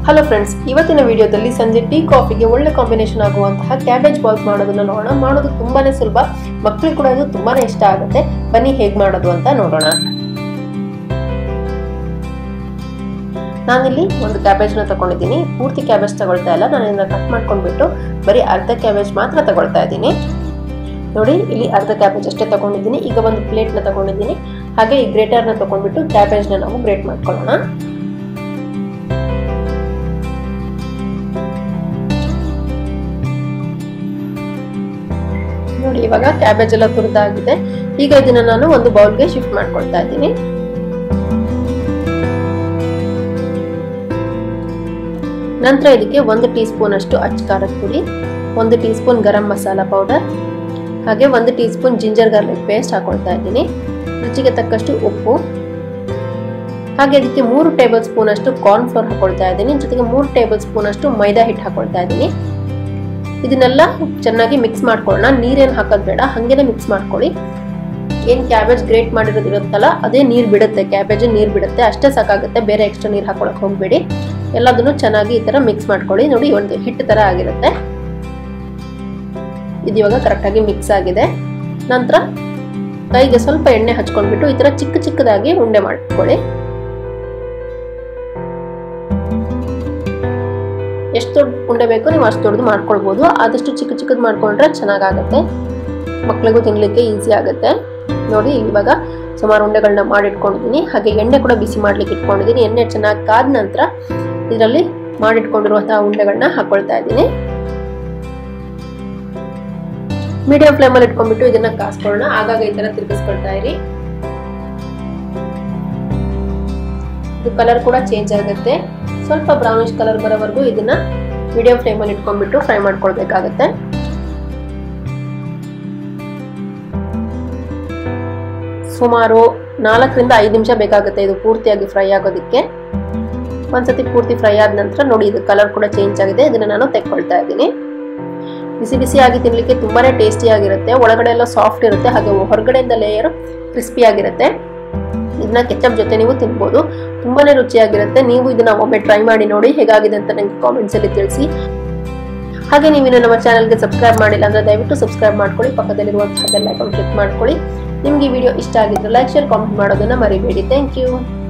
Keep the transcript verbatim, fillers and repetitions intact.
Hello friends, ಇವತ್ತಿನ ವಿಡಿಯೋದಲ್ಲಿ ಸಂಜೆ ಟೀ ಕಾಫಿಗೆ ಒಳ್ಳೆ ಕಾಂಬಿನೇಷನ್ ಆಗುವಂತಹ ಕ್ಯಾಬೇಜ್ ಬಾಲ್ಸ್ ಮಾಡೋದನ್ನ ನೋಡೋಣ. ಮಾಡೋದು ತುಂಬಾನೇ ಸುಲಭ, ಮಕ್ಕಳಿಗೆ ಕೂಡ ಇದು ತುಂಬಾನೇ ಇಷ್ಟ ಆಗುತ್ತೆ. ಬನ್ನಿ ಹೇಗೆ ಮಾಡೋದು ಅಂತ ನೋಡೋಣ. ನಾನಿಲ್ಲಿ ಒಂದು ಕ್ಯಾಬೇಜ್ ನ ತಗೊಂಡಿದ್ದೀನಿ. ಪೂರ್ತಿ ಕ್ಯಾಬೇಜ್ ತಗೊಳ್ತಾ ಇಲ್ಲ, ನಾನು ಇದನ್ನ ಕಟ್ ಮಾಡ್ಕೊಂಡ್ಬಿಟ್ಟು ಬರೀ ಅರ್ಧ ಕ್ಯಾಬೇಜ್ ಮಾತ್ರ ತಗೊಳ್ತಾ ಇದ್ದೀನಿ. ನೋಡಿ, ಇಲ್ಲಿ ಅರ್ಧ ಕ್ಯಾಬೇಜ್ ಅಷ್ಟೇ ತಗೊಂಡಿದ್ದೀನಿ. ಈಗ ಒಂದು ಪ್ಲೇಟ್ ನ ತಗೊಂಡಿದ್ದೀನಿ. ಹಾಗೆ ಈ ಗ್ರೇಟರ್ ನ ತಗೊಂಡ್ಬಿಟ್ಟು ಕ್ಯಾಬೇಜ್ ನ ನಾವು ಗ್ರೇಟ್ ಮಾಡ್ಕೊಳ್ಳೋಣ. ನೋಡಿ, ಇವಾಗ ಕ್ಯಾಬೇಜ್ ಎಲ್ಲ ತುರಿದಾಗಿದೆ. ಈಗ ಇದನ್ನ ನಾನು ಒಂದು ಬೌಲ್ಗೆ ಶಿಫ್ಟ್ ಮಾಡ್ಕೊಳ್ತಾ ಇದ್ದೀನಿ. ನಂತರ ಇದಕ್ಕೆ ಒಂದು ಟೀ ಸ್ಪೂನ್ ಅಷ್ಟು ಅಚ್ಚ ಖಾರದ ಪುಡಿ, ಒಂದು teaspoon garam masala powder, ಹಾಗೆ ಒಂದು teaspoon ginger garlic paste ಹಾಕೊಳ್ತಾ ಇದ್ದೀನಿ. ರುಚಿಗೆ ತಕ್ಕಷ್ಟು ಉಪ್ಪು, ಹಾಗೆ ಇದಕ್ಕೆ ಮೂರು ಟೇಬಲ್ ಸ್ಪೂನ್ ಅಷ್ಟು ಕಾರ್ನ್ ಫ್ಲೋರ್ ಹಾಕೊಳ್ತಾ ಇದ್ದೀನಿ. ಜೊತೆಗೆ ಮೂರು ಟೇಬಲ್ ಸ್ಪೂನ್ ಅಷ್ಟು ಮೈದಾ ಹಿಟ್ಟು ಹಾಕೊಳ್ತಾ ಇದ್ದೀನಿ. ಇದನ್ನೆಲ್ಲ ಚೆನ್ನಾಗಿ ಮಿಕ್ಸ್ ಮಾಡ್ಕೊಳ್ಳೋಣ. ನೀರೇನು ಹಾಕೋದು ಬೇಡ, ಹಂಗೇನೆ ಮಿಕ್ಸ್ ಮಾಡ್ಕೊಳ್ಳಿ. ಏನ್ ಕ್ಯಾಬೇಜ್ ಗ್ರೇಟ್ ಮಾಡಿರೋದಿರುತ್ತಲ್ಲ ಅದೇ ನೀರು ಬಿಡುತ್ತೆ, ಕ್ಯಾಬೇಜ್ ನೀರು ಬಿಡುತ್ತೆ, ಅಷ್ಟೇ ಸಾಕಾಗುತ್ತೆ. ಬೇರೆ ಎಕ್ಸ್ಟ್ರಾ ನೀರು ಹಾಕೊಳಕ್ ಹೋಗ್ಬೇಡಿ. ಎಲ್ಲದನ್ನು ಚೆನ್ನಾಗಿ ಈ ತರ ಮಿಕ್ಸ್ ಮಾಡ್ಕೊಳ್ಳಿ. ನೋಡಿ, ಒಂದು ಹಿಟ್ಟು ತರ ಆಗಿರುತ್ತೆ. ಇದು ಇವಾಗ ಕರೆಕ್ಟ್ ಆಗಿ ಮಿಕ್ಸ್ ಆಗಿದೆ. ನಂತರ ಕೈಗೆ ಸ್ವಲ್ಪ ಎಣ್ಣೆ ಹಚ್ಕೊಂಡ್ಬಿಟ್ಟು ಈ ತರ ಚಿಕ್ಕ ಚಿಕ್ಕದಾಗಿ ಉಂಡೆ ಮಾಡ್ಕೊಳ್ಳಿ. ಎಷ್ಟು ದೊಡ್ಡ ಉಂಡೆ ಬೇಕು ನೀವು ಅಷ್ಟು ದೊಡ್ಡದು ಮಾಡ್ಕೊಳ್ಬಹುದು. ಆದಷ್ಟು ಚಿಕ್ಕ ಚಿಕ್ಕದು ಮಾಡ್ಕೊಂಡ್ರೆ ಚೆನ್ನಾಗಾಗತ್ತೆ, ಮಕ್ಕಳಿಗೂ ತಿನ್ಲಿಕ್ಕೆ ಈಸಿ ಆಗುತ್ತೆ. ನೋಡಿ, ಇವಾಗ ಸುಮಾರು ಉಂಡೆಗಳನ್ನ ಮಾಡಿಟ್ಕೊಂಡಿದ್ದೀನಿ. ಹಾಗೆ ಎಣ್ಣೆ ಕೂಡ ಬಿಸಿ ಮಾಡ್ಲಿಕ್ಕೆ ಇಟ್ಕೊಂಡಿದ್ದೀನಿ. ಎಣ್ಣೆ ಚೆನ್ನಾಗಿ ಕಾದ ನಂತರ ಇದರಲ್ಲಿ ಮಾಡಿಟ್ಕೊಂಡಿರುವಂತಹ ಉಂಡೆಗಳನ್ನ ಹಾಕೊಳ್ತಾ ಇದ್ದೀನಿ. ಮೀಡಿಯಂ ಫ್ಲೇಮ್ ಅಲ್ಲಿ ಇಟ್ಕೊಂಡ್ಬಿಟ್ಟು ಇದನ್ನ ಕಾಸ್ಕೊಳ್ಳೋಣ. ಆಗಾಗ ಈ ತರ ತಿರುಗಿಸ್ಕೊಳ್ತಾ ಇರಿ. ಇದು ಕಲರ್ ಕೂಡ ಚೇಂಜ್ ಆಗುತ್ತೆ. ಸ್ವಲ್ಪ ಬ್ರೌನಿಶ್ ಕಲರ್ ಬರೋವರೆಗೂ ಇದನ್ನ ಮೀಡಿಯಂ ಫ್ಲೇಮ್ ಅಲ್ಲಿ ಇಟ್ಕೊಂಡ್ಬಿಟ್ಟು ಫ್ರೈ ಮಾಡ್ಕೊಳ್ಬೇಕಾಗತ್ತೆ. ಸುಮಾರು ನಾಲ್ಕರಿಂದ ಐದು ನಿಮಿಷ ಬೇಕಾಗುತ್ತೆ ಇದು ಪೂರ್ತಿಯಾಗಿ ಫ್ರೈ ಆಗೋದಕ್ಕೆ. ಒಂದ್ಸತಿ ಪೂರ್ತಿ ಫ್ರೈ ಆದ ನಂತರ ನೋಡಿ, ಇದು ಕಲರ್ ಕೂಡ ಚೇಂಜ್ ಆಗಿದೆ. ಇದನ್ನ ನಾನು ತೆಕ್ಕೊಳ್ತಾ ಇದ್ದೀನಿ. ಬಿಸಿ ಬಿಸಿಯಾಗಿ ತಿನ್ಲಿಕ್ಕೆ ತುಂಬಾನೇ ಟೇಸ್ಟಿ ಆಗಿರುತ್ತೆ. ಒಳಗಡೆ ಎಲ್ಲ ಸಾಫ್ಟ್ ಇರುತ್ತೆ, ಹಾಗೆ ಹೊರಗಡೆಯಿಂದ ಲೇಯರ್ ಕ್ರಿಸ್ಪಿ ಆಗಿರುತ್ತೆ. ಇದನ್ನ ಕೆಚಪ್ ಜೊತೆ ನೀವು ತಿನ್ಬೋದು, ತುಂಬಾನೇ ರುಚಿಯಾಗಿರುತ್ತೆ. ನೀವು ಇದನ್ನ ಒಮ್ಮೆ ಟ್ರೈ ಮಾಡಿ ನೋಡಿ, ಹೇಗಾಗಿದೆ ಅಂತ ನಂಗೆ ಕಾಮೆಂಟ್ಸ್ ಅಲ್ಲಿ ತಿಳಿಸಿ. ಹಾಗೆ ನೀವು ನಮ್ಮ ಚಾನಲ್ಗೆ ಸಬ್ಸ್ಕ್ರೈಬ್ ಮಾಡಿಲ್ಲ ಅಂದ್ರೆ ದಯವಿಟ್ಟು ಸಬ್ಸ್ಕ್ರೈಬ್ ಮಾಡ್ಕೊಳ್ಳಿ. ಪಕ್ಕದಲ್ಲಿರುವಂತಹ ಬೆಲ್ ಐಕಾನ್ ಕ್ಲಿಕ್ ಮಾಡ್ಕೊಳ್ಳಿ. ನಿಮ್ಗೆ ಈ ವಿಡಿಯೋ ಇಷ್ಟ ಆಗಿದ್ರೆ ಲೈಕ್, ಶೇರ್, ಕಾಮೆಂಟ್ ಮಾಡೋದನ್ನ ಮರಿಬೇಡಿ. Thank you.